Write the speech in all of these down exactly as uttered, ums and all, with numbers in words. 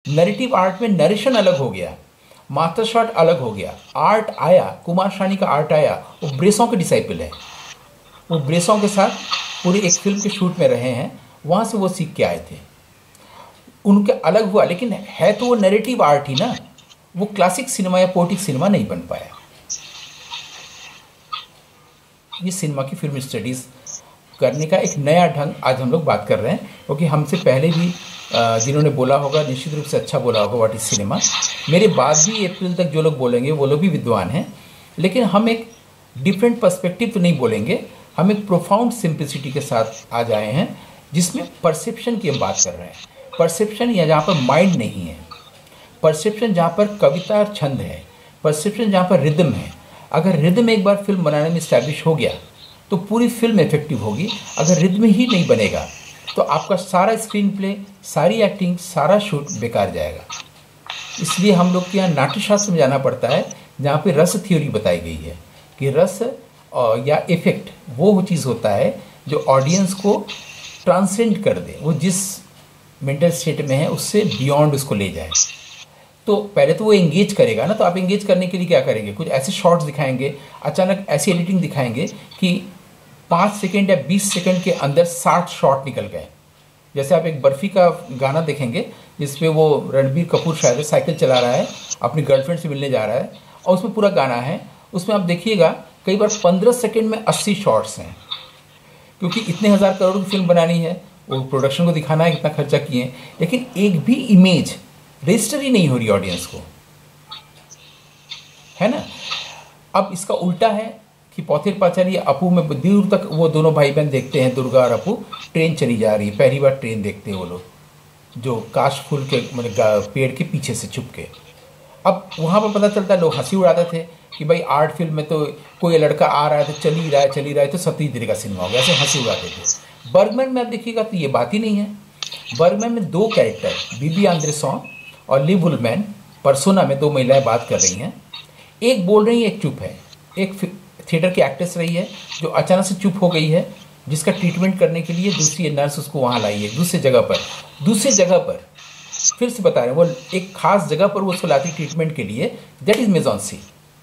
Narrative art में narration अलग हो गया, मास्टर शॉट अलग हो गया, आर्ट आया, कुमार शानी का आर्ट आया, वो ब्रेसों के डिसाइपल है, वो ब्रेसों के साथ पूरी एक फिल्म के शूट में रहे हैं, वहाँ से वो सीख के आए थे, उनके अलग हुआ, लेकिन है तो वो नैरेटिव आर्ट ही ना, वो क्लासिक सिनेमा या पोएटिक सिनेमा नहीं बन पाया। ये सिनेमा की फिल्म स्टडीज़ करने का एक नया ढंग आज हम लोग बात कर रहे हैं, क्योंकि हमसे पहले भी जिन्होंने बोला होगा निश्चित रूप से अच्छा बोला होगा व्हाट इज सिनेमा, मेरे बाद भी अप्रैल तक जो लोग बोलेंगे वो लोग भी विद्वान हैं, लेकिन हम एक डिफरेंट पर्सपेक्टिव तो नहीं बोलेंगे, हम एक प्रोफाउंड सिंप्लिसिटी के साथ आज आए हैं जिसमें परसेप्शन की हम बात कर रहे हैं। परसेप्शन या जहाँ पर माइंड नहीं है, परसेप्शन जहाँ पर कविता और छंद है, परसेप्शन जहाँ पर रिदम है। अगर रिदम एक बार फिल्म बनाने में इस्टेब्लिश हो गया तो पूरी फिल्म इफेक्टिव होगी। अगर रिदम ही नहीं बनेगा तो आपका सारा स्क्रीन प्ले, सारी एक्टिंग, सारा शूट बेकार जाएगा। इसलिए हम लोग के यहाँ नाट्यशास्त्र में जाना पड़ता है जहाँ पे रस थ्योरी बताई गई है कि रस या इफेक्ट वो चीज़ होता है जो ऑडियंस को ट्रांसेंड कर दे, वो जिस मेंटल स्टेट में है उससे बियॉन्ड उसको ले जाए। तो पहले तो वो एंगेज करेगा ना, तो आप एंगेज करने के लिए क्या करेंगे, कुछ ऐसे शॉट्स दिखाएंगे, अचानक ऐसी एडिटिंग दिखाएंगे कि पाँच सेकेंड या बीस सेकेंड के अंदर साठ शॉट निकल गए। जैसे आप एक बर्फ़ी का गाना देखेंगे जिसमें वो रणबीर कपूर शायद साइकिल चला रहा है, अपनी गर्लफ्रेंड से मिलने जा रहा है, और उसमें पूरा गाना है, उसमें आप देखिएगा कई बार पंद्रह सेकेंड में अस्सी शॉट्स हैं, क्योंकि इतने हज़ार करोड़ की फिल्म बनानी है, वो प्रोडक्शन को दिखाना है कितना खर्चा किए हैं, लेकिन एक भी इमेज रजिस्टर ही नहीं हो रही ऑडियंस को, है ना। अब इसका उल्टा है कि पौथिर पाचारी अपू में दूर तक वो दोनों भाई बहन देखते हैं, दुर्गा और अपू, ट्रेन चली जा रही है, पहली बार ट्रेन देखते हैं वो लोग, जो काश फूल के मतलब पेड़ के पीछे से छुप के। अब वहाँ पर पता चलता है, लोग हंसी उड़ाते थे कि भाई आर्ट फिल्म में तो कोई लड़का आ रहा है तो चल ही रहा है चल ही रहा है तो सती तरह का सिनेमा हो गया, ऐसे हंसी उड़ाते थे। बर्गमैन में आप देखिएगा तो ये बात ही नहीं है। बर्गमैन में दो कैरेक्टर, बीबी आंद्रेसॉन और लिव वुलमैन, पर्सोना में दो महिलाएं बात कर रही हैं, एक बोल रही है एक चुप है। एक थिएटर की एक्ट्रेस रही है जो अचानक से चुप हो गई है, जिसका ट्रीटमेंट करने के लिए दूसरी नर्स उसको वहाँ लाई है, दूसरी जगह पर दूसरी जगह पर फिर से बता रहे हैं, वो एक खास जगह पर वो उसको लाती ट्रीटमेंट के लिए। दैट इज मेजॉन्सी,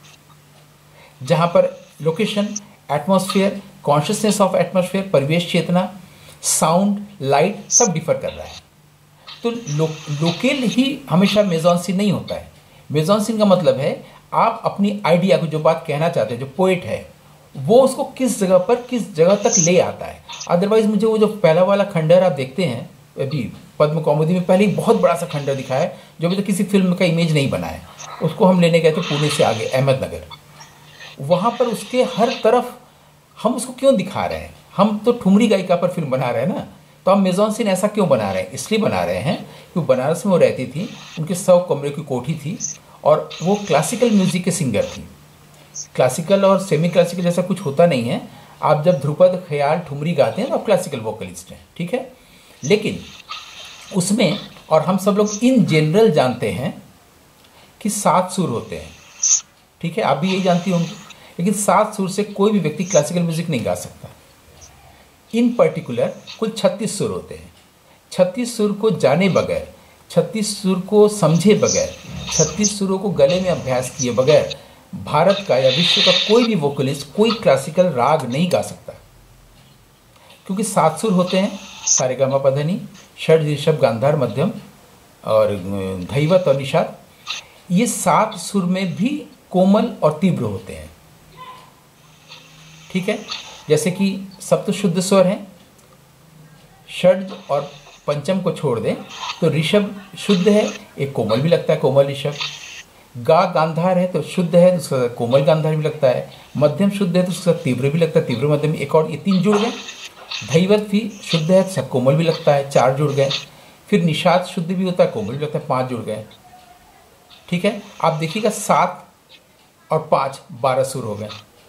जहाँ पर location, atmosphere, consciousness of atmosphere, परिवेश चेतना, साउंड, लाइट सब डिफर कर रहा है। तो लो, लोकेल ही हमेशा मेजॉन्सी नहीं होता है। मेजॉन्सी का मतलब है आप अपनी आइडिया को, जो बात कहना चाहते हैं, जो पोइट है वो उसको किस जगह पर किस जगह तक ले आता है। अदरवाइज मुझे वो जो पहला वाला खंडर आप देखते हैं, अभी पद्म कौमुदी में पहले ही बहुत बड़ा सा खंडर दिखा है जो अभी तक किसी फिल्म का इमेज नहीं बना है, उसको हम लेने गए थे पुणे से आगे अहमदनगर। वहाँ पर उसके हर तरफ हम उसको क्यों दिखा रहे हैं, हम तो ठुमरी गायिका पर फिल्म बना रहे हैं ना, तो हम मेजॉन्सिन ऐसा क्यों बना रहे हैं, इसलिए बना रहे हैं क्योंकि बनारस में वो रहती थी, उनके सौ कमरे की कोठी थी और वो क्लासिकल म्यूजिक के सिंगर थी। क्लासिकल और सेमी क्लासिकल जैसा कुछ होता नहीं है, आप जब ध्रुपद, ख्याल, ठुमरी गाते हैं तो आप क्लासिकल वोकलिस्ट हैं, ठीक है। लेकिन उसमें, और हम सब लोग इन जनरल जानते हैं कि सात सुर होते हैं, ठीक है, आप भी यही जानती होंगी, लेकिन सात सुर से कोई भी व्यक्ति क्लासिकल म्यूजिक नहीं गा सकता। इन पर्टिकुलर कुल छत्तीस सुर होते हैं। छत्तीस सुर को जाने बगैर, छत्तीस सुर को समझे बगैर, छत्तीस सुरों को गले में अभ्यास किए बगैर भारत का या विश्व का कोई भी वोकलिस्ट कोई क्लासिकल राग नहीं गा सकता, क्योंकि सात सुर होते हैं, सारेगामा पधनी, षड, ऋषभ, गांधार, मध्यम और धैवत और निषाद। ये सात सुर में भी कोमल और तीव्र होते हैं, ठीक है। जैसे कि सप्त शुद्ध स्वर हैं, षड और पंचम को छोड़ दें तो ऋषभ शुद्ध है, एक कोमल भी लगता है, कोमल ऋषभ। गा गांधार है तो शुद्ध है, उसका कोमल गांधार भी लगता है। मध्यम शुद्ध है तो उसका तीव्र भी लगता है, तीव्र मध्यम, एक और, ये तीन जुड़ गए। धैवत भी शुद्ध है तो कोमल भी लगता है, चार जुड़ गए। फिर निषाद शुद्ध भी होता है, कोमल भी लगता है, पाँच जुड़ गए, ठीक है। आप देखिएगा सात और पाँच, बारह सुर हो गए।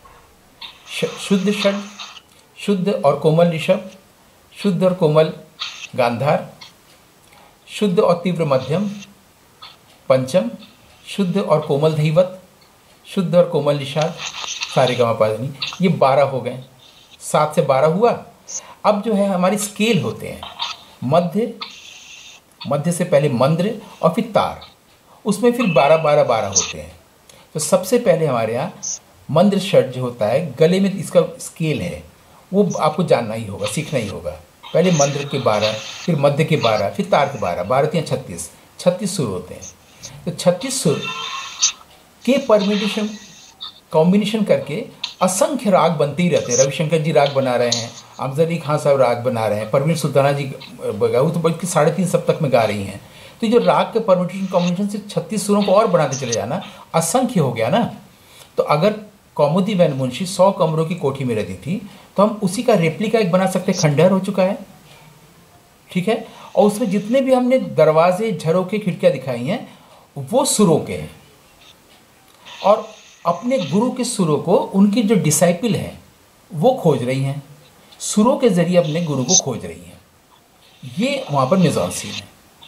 शुद्ध षड, शुद्ध और कोमल ऋषभ, शुद्ध और कोमल गांधार, शुद्ध और तीव्र मध्यम पंचम, शुद्ध और कोमल धैवत, शुद्ध और कोमल निषाद, सारेगामापाधनी, ये बारह हो गए। सात से बारह हुआ। अब जो है हमारी स्केल होते हैं, मध्य, मध्य से पहले मंद्र और फिर तार, उसमें फिर बारह बारह बारह होते हैं। तो सबसे पहले हमारे यहाँ मंद्र षट जो होता है, गले में इसका स्केल है, वो आपको जानना ही होगा, सीखना ही होगा। पहले मंद्र के बारह, फिर मध्य के बारह, फिर तार के बारह, बारह तीन छत्तीस, छत्तीस सुर होते हैं। तो छत्तीस सुर के परम्यूटेशन कॉम्बिनेशन करके असंख्य राग बनते ही रहते हैं। रविशंकर जी राग बना रहे हैं, अमजद अली खान साहब राग बना रहे हैं, परवीन सुल्ताना जी वो तो बल्कि साढ़े तीन सप्तक में गा रही हैं। तो जो राग के परम्यूटेशन कॉम्बिनेशन से छत्तीस सुरों को और बढ़ाते चले जाना, असंख्य हो गया ना। तो अगर कौमुदी वैन मुंशी सौ कमरों की कोठी में रहती थी, तो हम उसी का रेप्लिका एक बना सकते, खंडहर हो चुका है, ठीक है। और उसमें जितने भी हमने दरवाजे, झरोके, खिड़कियां दिखाई हैं, वो सुरों के हैं। और अपने गुरु के सुरों को उनकी जो डिसाइपल हैं वो खोज रही हैं, सुरों के जरिए अपने गुरु को खोज रही हैं। ये वहाँ पर मेजॉन सीन है।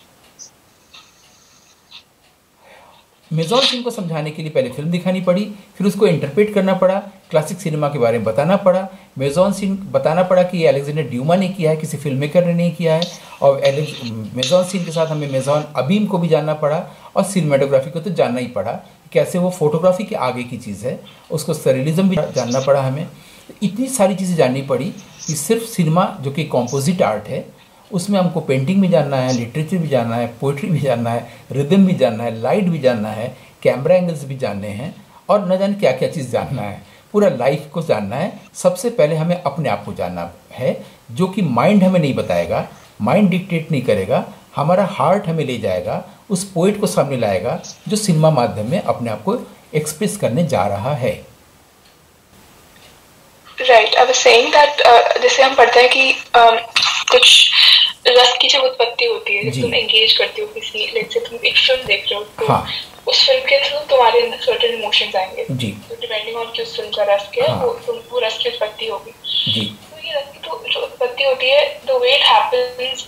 मेजॉन सीन को समझाने के लिए पहले फिल्म दिखानी पड़ी, फिर उसको इंटरप्रेट करना पड़ा, क्लासिक सिनेमा के बारे में बताना पड़ा, मेजॉन सीन बताना पड़ा कि ये अलेक्जेंडर ड्यूमा ने किया है, किसी फिल्म मेकर ने नहीं किया है। और मेजॉन सीन के साथ हमें मेजॉन अबीम को भी जानना पड़ा, और सिनेमाटोग्राफी को तो जानना ही पड़ा, कैसे वो फोटोग्राफी के आगे की चीज़ है, उसको सरियलिज्म भी जानना पड़ा हमें। इतनी सारी चीज़ें जाननी पड़ी कि सिर्फ सिनेमा जो कि कॉम्पोजिट आर्ट है, उसमें हमको पेंटिंग भी जानना है, लिटरेचर भी जानना है, पोइट्री भी जानना है, रिदम भी जानना है, लाइट भी जानना है, कैमरा एंगल्स भी जानने हैं, और न जाने क्या क्या चीज़ जानना है, पूरा लाइफ को जानना है। सबसे पहले हमें अपने आप को जानना है, जो कि माइंड हमें नहीं बताएगा, माइंड डिक्टेट नहीं करेगा, हमारा हार्ट हमें ले जाएगा, उस पोइट को सामने लाएगा जो सिनेमा माध्यम में अपने आप को एक्सप्रेस करने जा रहा है। Right, I was saying that जैसे हम पढ़ते हैं कि um, कुछ रस की जब उत्पत्ति होती है, जब तुम एंगेज करते हो किसी, लेट्स से तुम एक फिल्म देख रहे हो, तो हाँ। उस फिल्म के थ्रू तुम्हारे अंदर सर्टेन इमोशंस आएंगे जी, तो डिपेंडिंग ऑन कि उस फिल्म का रस क्या है, हाँ। वो वो रस की उत्पत्ति होगी जी। तो ये रस की तो जो उत्पत्ति होती है, the way it happens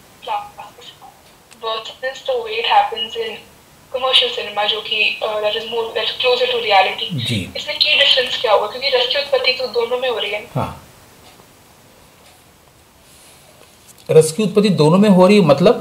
versus the way it happens in commercial cinema, जो कि uh, that is more that is closer to reality जी। इसमें की डिफरेंस क्या होगा, क्योंकि रस की उत्पत्ति तो दोनों में हो रही है। हाँ, रस की उत्पत्ति दोनों में हो रही है, मतलब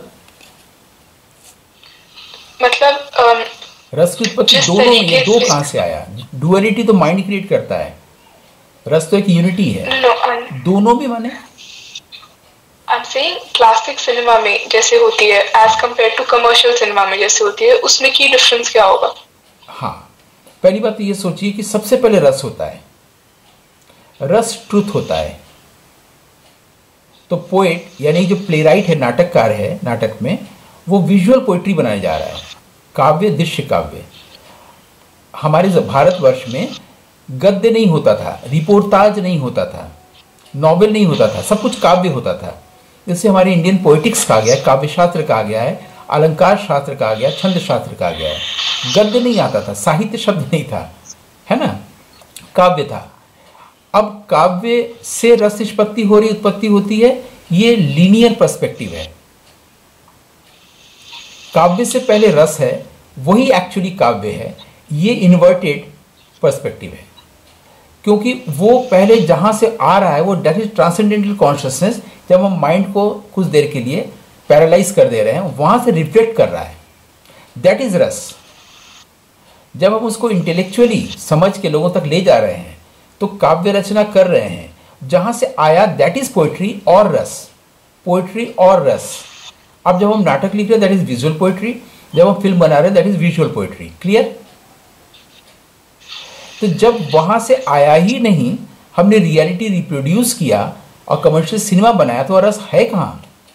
मतलब um, रस की उत्पत्ति दोनों में, ये दो कहाँ से आया? डुअलिटी तो माइंड क्रिएट करता है, रस तो एक यूनिटी है। no, um, दोनों भी माने I'm saying क्लासिक सिनेमा में जैसे होती है as compared to commercial cinema में जैसे होती है, उसमें की डिफरेंस क्या होगा? हाँ, पहली बात तो ये सोचिए कि सबसे पहले रस होता है, रस ट्रुथ होता है। तो पोएट यानी जो प्लेराइट है, नाटककार है, नाटक में वो विजुअल पोइट्री बनाने जा रहा है, काव्य, दृश्य काव्य। हमारे भारतवर्ष में गद्य नहीं होता था, रिपोर्टाज नहीं होता था, नॉवेल नहीं होता था, सब कुछ काव्य होता था। जिससे हमारे इंडियन पोइटिक्स कहा गया है, काव्य शास्त्र कहा गया है, अलंकार शास्त्र कहा गया, छंद शास्त्र कहा गया है। गद्य नहीं आता था, साहित्य शब्द नहीं था, है ना, काव्य था। अब काव्य से रस निष्पत्ति हो रही, उत्पत्ति होती है, ये लीनियर पर्सपेक्टिव है। काव्य से पहले रस है, वही एक्चुअली काव्य है, ये इन्वर्टेड पर्सपेक्टिव है। क्योंकि वो पहले जहां से आ रहा है वो डेट इज ट्रांसेंडेंटल कॉन्शियसनेस, जब हम माइंड को कुछ देर के लिए पैरालाइज कर दे रहे हैं, वहां से रिफ्लेक्ट कर रहा है, दैट इज रस। जब हम उसको इंटेलेक्चुअली समझ के लोगों तक ले जा रहे हैं, तो काव्य रचना कर रहे हैं, जहां से आया दैट इज पोइट्री और रस, पोइट्री और रस। अब जब हम नाटक लिख रहे हैं दैट इज विजुअल पोइट्री, जब हम फिल्म बना रहे हैं that is visual poetry. Clear? तो जब वहां से आया ही नहीं, हमने रियलिटी रिप्रोड्यूस किया और कमर्शियल सिनेमा बनाया, तो रस है कहां?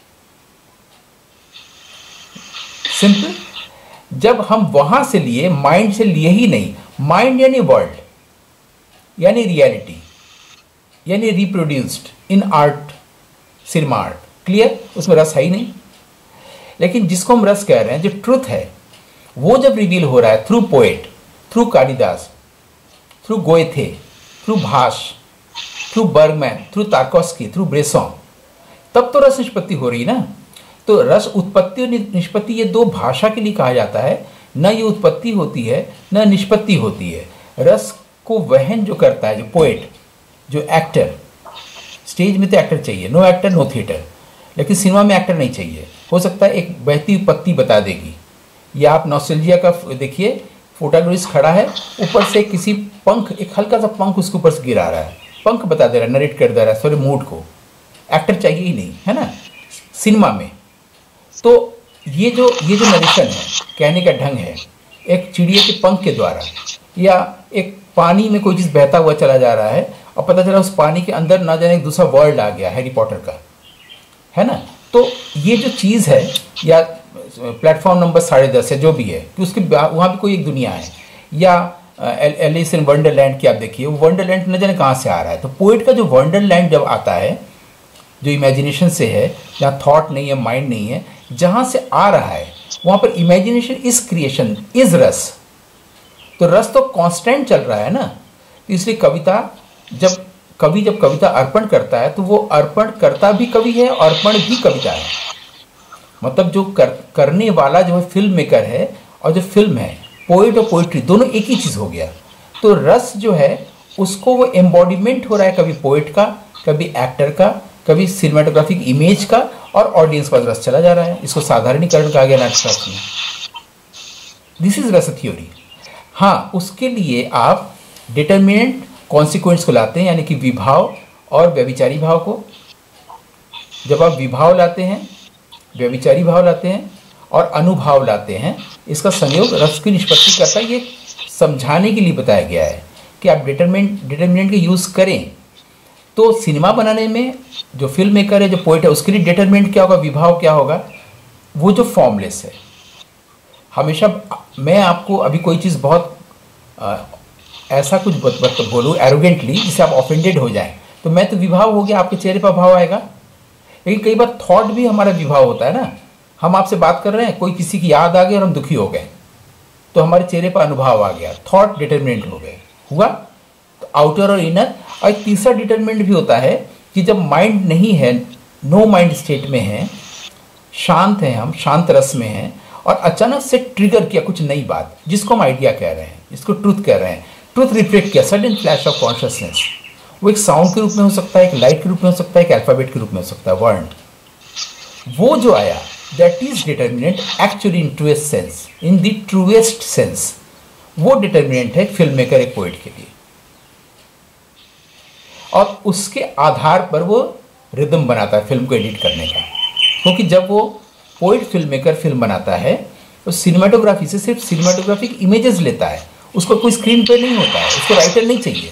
सिंपल, जब हम वहां से लिए, माइंड से लिए ही नहीं, माइंड यानी वर्ल्ड, यानी रियलिटी, यानी reproduced in art, cinema art. Clear? उसमें रस है ही नहीं। लेकिन जिसको हम रस कह रहे हैं, जो ट्रुथ है, वो जब रिवील हो रहा है through poet, through Kalidasa, through Goethe, through Bhasa, through Bergman, through Tarkovsky, through Bresson, तब तो रस निष्पत्ति हो रही ना। तो रस उत्पत्ति और निष्पत्ति ये दो भाषा के लिए कहा जाता है, न ये उत्पत्ति होती है न निष्पत्ति होती है। रस को वहन जो करता है, जो पोएट, जो एक्टर, स्टेज में तो एक्टर चाहिए, नो एक्टर नो थिएटर, लेकिन सिनेमा में एक्टर नहीं चाहिए। हो सकता है एक बहती हुई पत्ती बता देगी, या आप नॉस्टैल्जिया का देखिए, प्रोटैगनिस्ट खड़ा है, ऊपर से किसी पंख, एक हल्का सा पंख उसके ऊपर से गिरा रहा है, पंख बता दे रहा है, नरेट कर दे रहा है सॉरी मूड को। एक्टर चाहिए ही नहीं, है ना, सिनेमा में। तो ये जो ये जो नरेशन है, कहने का ढंग है, एक चिड़िया के पंख के द्वारा, या एक पानी में कोई चीज़ बहता हुआ चला जा रहा है और पता चला उस पानी के अंदर ना जाने एक दूसरा वर्ल्ड आ गया हैरी पॉटर का, है ना। तो ये जो चीज़ है, या प्लेटफॉर्म नंबर साढ़े दस है जो भी है, कि उसके वहाँ भी कोई एक दुनिया है, या एलिस इन वंडरलैंड की आप देखिए, वो वंडरलैंड न जाने कहाँ से आ रहा है। तो पोइट का जो वंडरलैंड जब आता है, जो इमेजिनेशन से है, जहाँ थॉट नहीं है, माइंड नहीं है, जहाँ से आ रहा है वहाँ पर इमेजिनेशन इज क्रिएशन इज रस। तो रस तो कांस्टेंट चल रहा है ना। तो इसलिए कविता, जब कवि जब कविता अर्पण करता है तो वो अर्पण करता भी कवि है, अर्पण भी कविता है। मतलब जो कर, करने वाला जो है फिल्म मेकर है, और जो फिल्म है, पोइट और पोइट्री दोनों एक ही चीज़ हो गया। तो रस जो है उसको वो एम्बॉडीमेंट हो रहा है, कभी पोइट का, कभी एक्टर का, कभी सिनेमाटोग्राफिक इमेज का, और ऑडियंस का रस चला जा रहा है। इसको साधारणीकरण कहा गया नाट्यशास्त्र में। This is rasa theory. हाँ, उसके लिए आप डिटर्मिनेंट कॉन्सिक्वेंस को लाते हैं, यानी कि विभाव और व्यभिचारी भाव को। जब आप विभाव लाते हैं, व्यभिचारी भाव लाते हैं और अनुभाव लाते हैं, इसका संयोग रस की निष्पत्ति करता है। ये समझाने के लिए बताया गया है कि आप डिटर्मिनेंट डिटर्मिनेंट का यूज़ करें। तो सिनेमा बनाने में जो फिल्म मेकर है, जो पोइट है, उसके लिए डिटर्मिनेंट क्या होगा, विभाव क्या होगा, वो जो फॉर्मलेस है। हमेशा मैं आपको अभी कोई चीज़ बहुत आ, ऐसा कुछ बोलूँ एरोगेंटली जिससे आप ऑफेंडेड हो जाएं, तो मैं तो विभाव हो गया, आपके चेहरे पर भाव आएगा। लेकिन कई बार थॉट भी हमारा विभाव होता है ना। हम आपसे बात कर रहे हैं, कोई किसी की याद आ गई और हम दुखी हो गए, तो हमारे चेहरे पर अनुभव आ गया, थॉट डिटर्मिनेंट हो गए, हुआ। तो आउटर और इनर। और एक तीसरा डिटर्मिनेंट भी होता है कि जब माइंड नहीं है, नो माइंड स्टेट में है, शांत हैं हम, शांत रस में हैं, और अचानक से ट्रिगर किया कुछ नई बात, जिसको हम आइडिया कह रहे हैं, जिसको ट्रूथ कह रहे हैं, ट्रूथ रिफ्लेक्ट किया, सडन फ्लैश ऑफ कॉन्शियसनेस। वो एक साउंड के रूप में हो सकता है, एक लाइट के रूप में हो सकता है, एक अल्फाबेट के रूप में हो सकता है, वर्ड। वो जो आया, that is determinant actually in truest sense, in the truest sense. वो डिटर्मिनेंट है फिल्म मेकर, एक पोइट के लिए। और उसके आधार पर वो रिदम बनाता है फिल्म को एडिट करने का। क्योंकि जब वो पोइट फिल्म मेकर फिल्म बनाता है तो सिनेमाटोग्राफी से सिर्फ सिनेमाटोग्राफिक इमेजेस लेता है, उसको कोई स्क्रीन पे नहीं होता है, उसको राइटर नहीं चाहिए।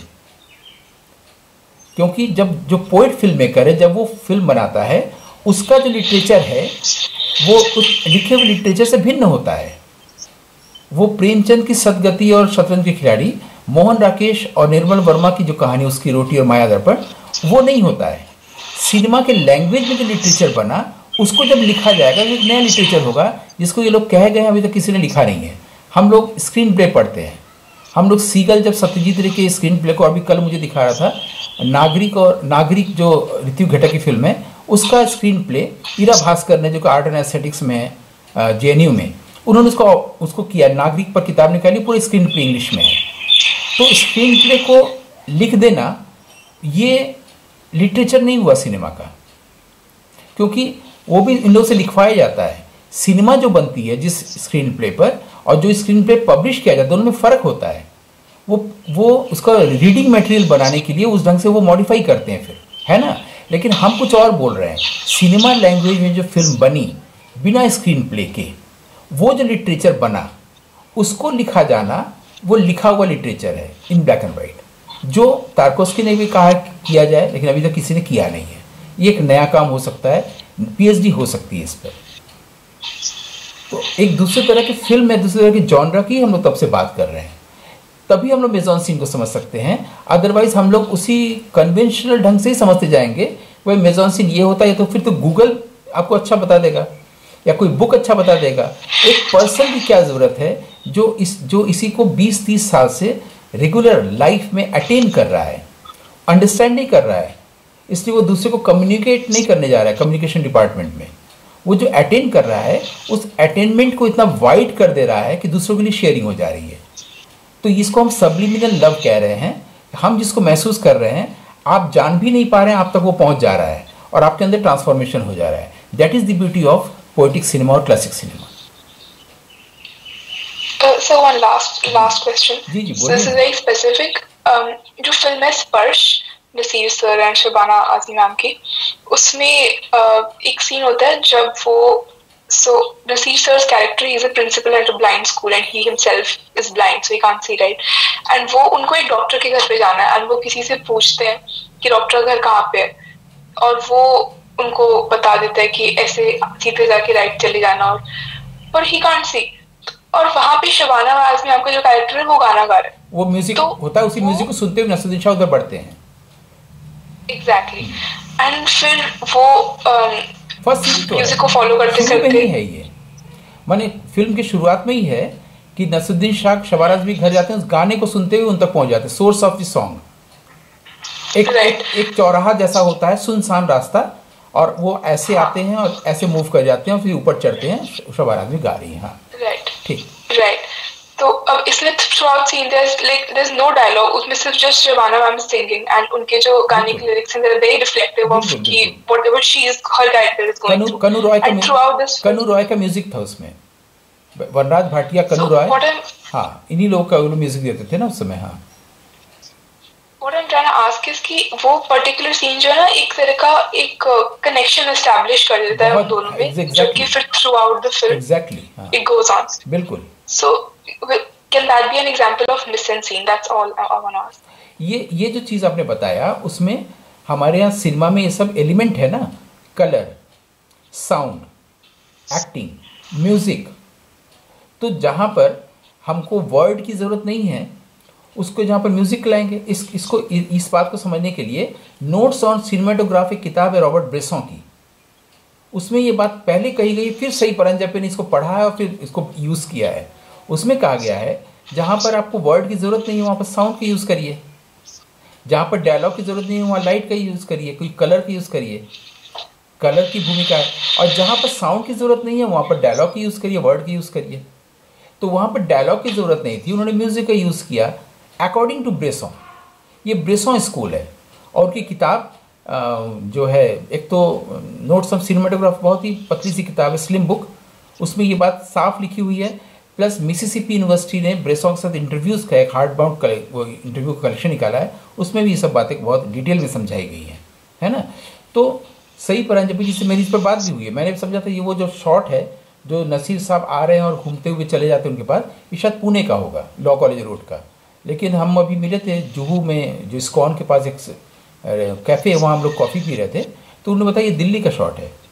क्योंकि जब जो पोइट फिल्म मेकर है, जब वो फिल्म बनाता है, उसका जो लिटरेचर है वो उस लिखे हुए लिटरेचर से भिन्न होता है। वो प्रेमचंद की सदगति और शतरंज के खिलाड़ी, मोहन राकेश और निर्मल वर्मा की जो कहानी उसकी रोटी और माया दर्पण, वो नहीं होता है। सिनेमा के लैंग्वेज में जो लिटरेचर बना, उसको जब लिखा जाएगा तो एक नया लिटरेचर होगा, जिसको ये लोग कह गए हैं, अभी तक किसी ने लिखा नहीं है। हम लोग स्क्रीन प्ले पढ़ते हैं, हम लोग सीगल जब सत्यजीत रे के स्क्रीन प्ले को अभी कल मुझे दिखा रहा था, नागरिक और नागरिक जो ऋतु घटक की फिल्म है, उसका स्क्रीन प्ले ईरा भास्कर ने, जो कि आर्ट एंड एस्थेटिक्स में है जे एन यू में, उन्होंने उसको उसको किया, नागरिक पर किताब निकाली, पूरी स्क्रीन प्ले इंग्लिश में है। तो स्क्रीन प्ले को लिख देना ये लिटरेचर नहीं हुआ सिनेमा का, क्योंकि वो भी इन लोगों से लिखवाया जाता है। सिनेमा जो बनती है जिस स्क्रीन प्ले पर, और जो स्क्रीन प्ले पब्लिश किया जाता है, दोनों में फ़र्क होता है। वो वो उसका रीडिंग मटेरियल बनाने के लिए उस ढंग से वो मॉडिफाई करते हैं फिर, है ना। लेकिन हम कुछ और बोल रहे हैं। सिनेमा लैंग्वेज में जो फिल्म बनी बिना स्क्रीन प्ले के, वो जो लिटरेचर बना, उसको लिखा जाना, वो लिखा हुआ लिटरेचर है इन ब्लैक एंड वाइट, जो तारकोस्की ने भी कहा किया जाए, लेकिन अभी तक किसी ने किया नहीं है। ये एक नया काम हो सकता है, पीएचडी हो सकती है इस पर। तो एक दूसरे तरह की फिल्म है, दूसरे तरह की जॉनरा की हम लोग तब से बात कर रहे हैं, तभी हम लोग मेजॉन सीन को समझ सकते हैं। अदरवाइज हम लोग उसी कन्वेंशनल ढंग से ही समझते जाएंगे, वही मेजॉन सीन ये होता है, तो फिर तो गूगल आपको अच्छा बता देगा या कोई बुक अच्छा बता देगा। एक पर्सन की क्या ज़रूरत है जो इस जो इसी को बीस तीस साल से रेगुलर लाइफ में अटेन कर रहा है, अंडरस्टैंड नहीं कर रहा है, इसलिए वो दूसरे को कम्युनिकेट नहीं करने जा रहा है कम्युनिकेशन डिपार्टमेंट में। वो जो अटेन कर रहा है, उस अटेनमेंट को इतना वाइड कर दे रहा है कि दूसरों के लिए शेयरिंग हो जा रही है। तो इसको हम सबलिमिनल लव कह रहे हैं। हम जिसको महसूस कर रहे हैं, आप जान भी नहीं पा रहे हैं, आप तक वो पहुंच जा रहा है, और आपके अंदर ट्रांसफॉर्मेशन हो जा रहा है. That is the beauty of poetic cinema और classic cinema. So one last last question. जी जी so this is very specific. जो फिल्म है Sparsh, Naseer sir and Shabana Azmi ma'am की, उसमें uh, एक सीन होता है जब वो so Nasir sir's character, he is a principal at a blind school and he himself is blind, so he can't see, right? And वो उनको एक डॉक्टर के घर पे जाना है, and वो किसी से पूछते हैं कि डॉक्टर का घर कहाँ पे है, और वो उनको बता देता है कि ऐसे सीधे जाके राइट चले जाना, और पर he can't see. और वहाँ पे शबाना आजमी आपका जो कैरेक्टर है वो गाना गा रहा है, वो म्यूजिक तो होता है, उसी म्यूजिक को सुनते हुए नसरुद्दीन शाह उधर बढ़ते हैं. एग्जैक्टली. एंड फिर वो um, फर्स्ट सीन तो म्यूजिक को फॉलो करते करते करते ही है ये, माने फिल्म की शुरुआत में ही है कि नसरुद्दीन शाह शबाना आजमी घर जाते हैं, उस गाने को सुनते हुए उन तक पहुंच जाते हैं. सोर्स ऑफ द सॉन्ग एक, right. एक एक चौराहा जैसा होता है, सुनसान रास्ता, और वो ऐसे हाँ. आते हैं और ऐसे मूव कर जाते हैं और फिर ऊपर चढ़ते हैं. शबाना आजमी गा रही हैं. हाँ राइट ठीक. राइट. तो अब इसमें throughout scene there like there is no dialogue, उसमें सिर्फ just Shabana ma'am singing, and उनके जो गाने के लिरिक्स हैं they are very reflective of की whatever she is her character is going through. Kanu Roy का थ्रूआउट दिस कनु रॉय का म्यूजिक था उसमें, वनराज भाटिया, कनु रॉय, हाँ इन्हीं लोगों का म्यूजिक देते थे ना उस समय. हाँ What I'm trying to ask is कि वो पर्टिकुलर सीन जो है ना एक तरह का एक कनेक्शन एस्टैब्लिश कर देता है उन दोनों में, exactly. जो कि फिर throughout the film exactly it goes on. बिल्कुल. So can that be an example of missing scene? That's all I want to ask. ये ये जो चीज़ आपने बताया, उसमें हमारे यहाँ सिनेमा में ये सब एलिमेंट है ना, कलर, साउंड, एक्टिंग, म्यूजिक. तो जहाँ पर हमको वर्ड की ज़रूरत नहीं है, उसको जहाँ पर म्यूजिक लाएंगे. इस इसको इस बात को समझने के लिए नोट्स ऑन सिनेमेटोग्राफिक किताब है रॉबर्ट ब्रेसों की, उसमें ये बात पहले कही गई, फिर सही परंजपे ने इसको पढ़ा है और फिर इसको यूज़ किया है. उसमें कहा गया है जहाँ पर आपको वर्ड की ज़रूरत नहीं है वहाँ पर साउंड का यूज़ करिए, जहाँ पर डायलॉग की ज़रूरत नहीं है वहाँ लाइट का यूज़ करिए, कोई कलर का यूज़ करिए, कलर की भूमिका है. और जहाँ पर साउंड की ज़रूरत नहीं है वहाँ पर डायलॉग की यूज़ करिए, वर्ड की यूज़ करिए. तो वहाँ पर डायलॉग की ज़रूरत नहीं थी, उन्होंने म्यूज़िक का यूज़ किया अकॉर्डिंग टू ब्रेसों. ये ब्रेसों स्कूल है, और उनकी किताब जो है, एक तो नोट्स ऑफ सिनेमेटोग्राफ बहुत ही पतली सी किताब है, स्लिम बुक, उसमें ये बात साफ लिखी हुई है. प्लस मिसिसिपी यूनिवर्सिटी ने ब्रेसों के साथ इंटरव्यूज़ का एक हार्ड बाउंड वो इंटरव्यू का कलेक्शन निकाला है, उसमें भी ये सब बातें बहुत डिटेल में समझाई गई हैं, है ना. तो सही परंजपी जिससे मेरी इस पर बात भी हुई है, मैंने समझा था ये वो जो शॉट है जो नसीर साहब आ रहे हैं और घूमते हुए चले जाते हैं उनके पास, ये शायद पुणे का होगा, लॉ कॉलेज रोड का. लेकिन हम अभी मिले थे जुहू में, जो इस्कॉन के पास एक कैफ़े है, वहाँ हम लोग कॉफ़ी पी रहे थे, तो उन्होंने बताया ये दिल्ली का शॉट है.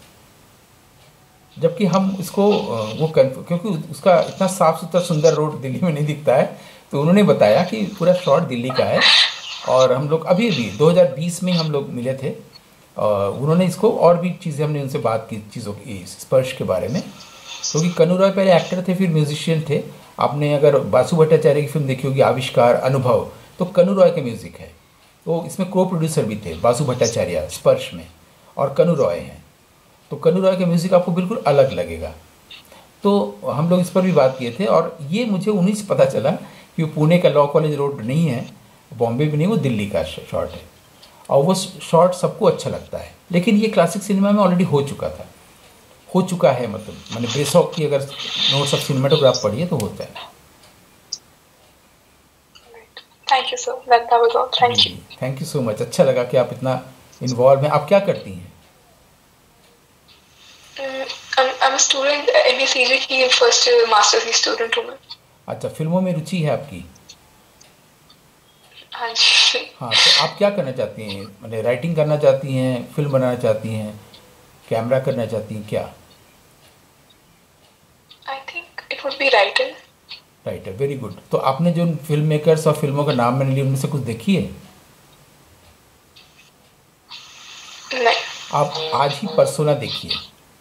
जबकि हम इसको वो क्योंकि उसका इतना साफ़ सुथरा सुंदर रोड दिल्ली में नहीं दिखता है, तो उन्होंने बताया कि पूरा शॉट दिल्ली का है. और हम लोग अभी भी दो हज़ार बीस में हम लोग मिले थे, और उन्होंने इसको और भी चीज़ें हमने उनसे बात की चीज़ों की, स्पर्श के बारे में, क्योंकि कनु रॉय पहले एक्टर थे, फिर म्यूजिशियन थे. आपने अगर बासु भट्टाचार्य की फिल्म देखी होगी आविष्कार, अनुभव, तो कनु रॉय के म्यूज़िक है. तो इसमें को प्रोड्यूसर भी थे बासु भट्टाचार्य स्पर्श में, और कनु रॉय हैं. तो कनु रॉय का म्यूज़िक आपको बिल्कुल अलग लगेगा. तो हम लोग इस पर भी बात किए थे, और ये मुझे उन्हीं से पता चला कि वो पुणे का लॉ कॉलेज रोड नहीं है, बॉम्बे भी नहीं, वो दिल्ली का शॉट है. और वो शॉट सबको अच्छा लगता है, लेकिन ये क्लासिक सिनेमा में ऑलरेडी हो चुका था, हो चुका है. मतलब मैंने ब्रेसों की अगर नोट्स ऑफ सिनेमेटोग्राफ पढ़ी है तो होता है. Thank you sir, that was all. Thank you. Thank you so much. अच्छा लगा कि आप इतना इन्वॉल्व हैं. आप क्या करती हैं? आई एम अ स्टूडेंट, एमएससीजी की फर्स्ट मास्टर्स की स्टूडेंट हूं मैं. अच्छा, फिल्मों में रुचि है आपकी? हाँ जी. हाँ, तो आप क्या करना चाहती हैं? मतलब राइटिंग करना चाहती हैं, फिल्म बनाना चाहती हैं, कैमरा करना चाहती हैं, क्या? I think it would be writer. Writer, very good. तो आपने जो फिल्म मेकर्स और फिल्मों का नाम मैंने लिया, उनमें से कुछ देखी है? नहीं. आप आज ही पर्सोना देखिए,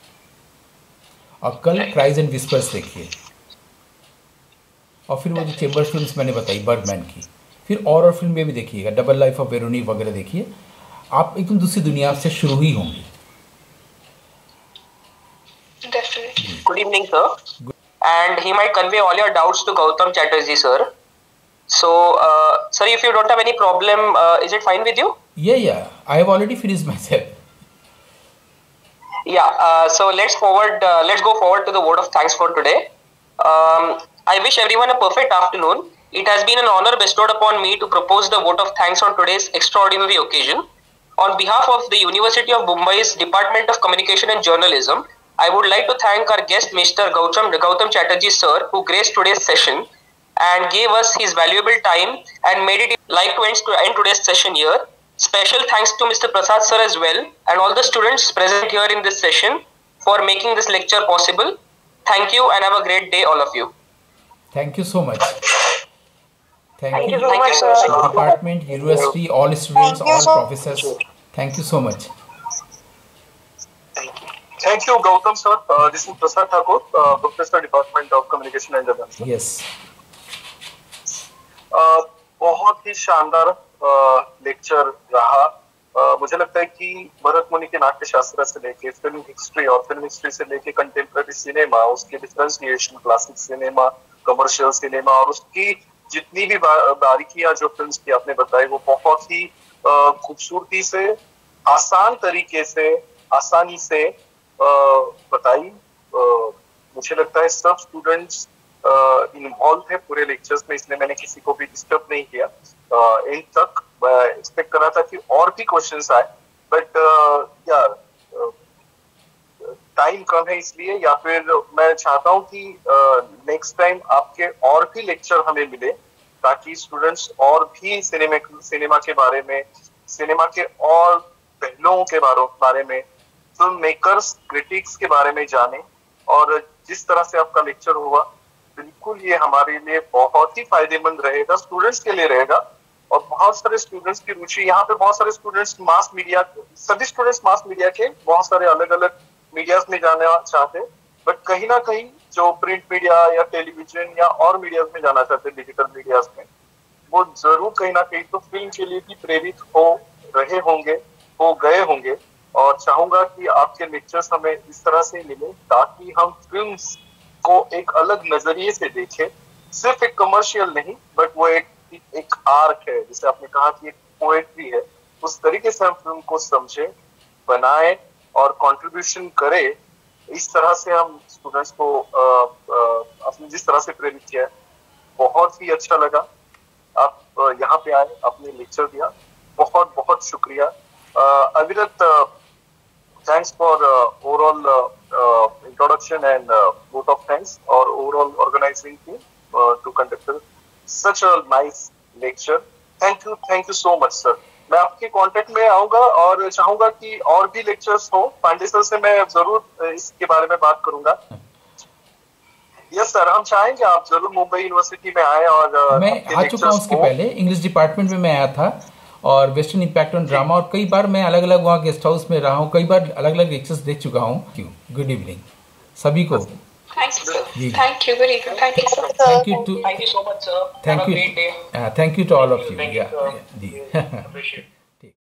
और कल क्राइज एंड विस्पर्स देखिए, और फिर वो जो चेंबर फिल्म्स मैंने बताई बर्गमैन की, फिर और और फिल्में भी देखिएगा, डबल लाइफ ऑफ वेरोनी वगैरह देखिए. आप एकदम दूसरी दुनिया से शुरू ही होंगे. Definitely. Good evening, sir. Good. And he might convey all your doubts to Gautam Chatterjee, sir. So, uh, sir, if you don't have any problem, uh, is it fine with you? Yeah, yeah. I have already finished myself. Yeah, uh, so let's forward. Uh, let's go forward to the vote of thanks for today. Um, I wish everyone a perfect afternoon. It has been an honor bestowed upon me to propose the vote of thanks on today's extraordinary occasion. On behalf of the University of Mumbai's Department of Communication and Journalism, I would like to thank our guest, Mister Gautam, Gautam Chatterjee sir, who graced today's session and gave us his valuable time and made it like to end, to end today's session here. Special thanks to Mister Prasad sir as well and all the students present here in this session for making this lecture possible. Thank you and have a great day, all of you. Thank you so much. Thank, Thank you, you so much, sir. department, university, all students, all professors. Thank you so much. Thank you. Thank you, Gautam sir. Uh, this is Prasad Thakur, uh, Professor, Department of Communication and Journalism. Yes. Uh, बहुत ही शानदार lecture रहा. uh, मुझे लगता है कि भरत मुनि के नाट्य शास्त्र से लेके फिल्म हिस्ट्री और फिल्म हिस्ट्री से लेके कंटेम्प्रेरी सिनेमा, उसके differentiation, classic cinema, commercial cinema और उसकी जितनी भी बारीकियां जो फिल्म्स की आपने बताई वो बहुत ही खूबसूरती से, आसान तरीके से, आसानी से बताई. मुझे लगता है सब स्टूडेंट्स इन्वॉल्व थे पूरे लेक्चर्स में, इसलिए मैंने किसी को भी डिस्टर्ब नहीं किया. एंड तक एक्सपेक्ट कर रहा था कि और भी क्वेश्चंस आए, बट यार टाइम कम है इसलिए, या फिर मैं चाहता हूँ कि नेक्स्ट टाइम आपके और भी लेक्चर हमें मिले ताकि स्टूडेंट्स और भी सिनेमा सिनेमा के बारे में, सिनेमा के और पहलुओं के बारे में, फिल्म मेकर्स, क्रिटिक्स के बारे में जाने. और जिस तरह से आपका लेक्चर हुआ बिल्कुल ये हमारे लिए बहुत ही फायदेमंद रहेगा, स्टूडेंट्स के लिए रहेगा. और बहुत सारे स्टूडेंट्स की रुचि, यहाँ पे बहुत सारे स्टूडेंट्स मास मीडिया, सभी स्टूडेंट्स मास मीडिया के बहुत सारे अलग अलग मीडियाज में जाना चाहते, बट कहीं ना कहीं जो प्रिंट मीडिया या टेलीविजन या और मीडियाज में जाना चाहते, डिजिटल मीडियाज में, वो जरूर कहीं ना कहीं तो फिल्म के लिए भी प्रेरित हो रहे होंगे, हो गए होंगे. और चाहूंगा कि आपके लेक्चर्स हमें इस तरह से मिले ताकि हम फिल्म्स को एक अलग नजरिए से देखें, सिर्फ एक कमर्शियल नहीं, बट वो एक एक आर्क है, जिसे आपने कहा कि एक पोएट्री है, उस तरीके से हम फिल्म को समझे, बनाए और कंट्रीब्यूशन करे. इस तरह से हम स्टूडेंट्स को अपने जिस तरह से प्रेरित किया है, बहुत ही अच्छा लगा. आप यहाँ पे आए, अपने लेक्चर दिया, बहुत बहुत शुक्रिया. Avirat, thanks for overall introduction and uh, vote of thanks or overall organizing team uh, to conduct such a nice lecture. Thank you, thank you so much, sir. मैं आपके कांटेक्ट में आऊंगा और चाहूंगा कि और भी लेक्चर्स हो. पांडे सर से मैं जरूर इसके बारे में बात करूंगा. यस सर, हम चाहेंगे आप जरूर मुंबई यूनिवर्सिटी में आए. और मैं आ चुका हूँ, उसके पहले इंग्लिश डिपार्टमेंट में मैं आया था और वेस्टर्न इम्पैक्ट ऑन ड्रामा, और कई बार मैं अलग अलग वहाँ गेस्ट हाउस में रहा हूँ, कई बार अलग अलग लेक्चर्स देख चुका हूँ. गुड इवनिंग सभी को. Thank you, very good. Thank you sir. Thank you too Thank you so much, sir. Thank Have a you great day. Thank you to all of you. Thank you, या sir. जी. Appreciate.